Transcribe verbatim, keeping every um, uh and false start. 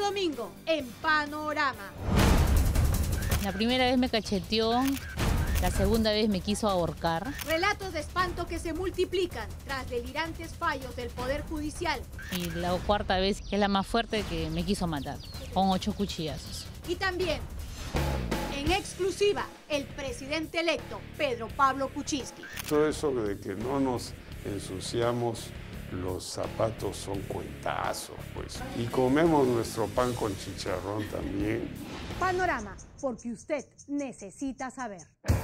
domingo en Panorama. La primera vez me cacheteó, la segunda vez me quiso ahorcar. Relatos de espanto que se multiplican tras delirantes fallos del Poder Judicial. Y la cuarta vez, que es la más fuerte, que me quiso matar, con ocho cuchillazos. Y también, en exclusiva, el presidente electo, Pedro Pablo Kuczynski. Todo eso de que no nos ensuciamos los zapatos son cuentazos, pues. Y comemos nuestro pan con chicharrón también. Panorama, porque usted necesita saber.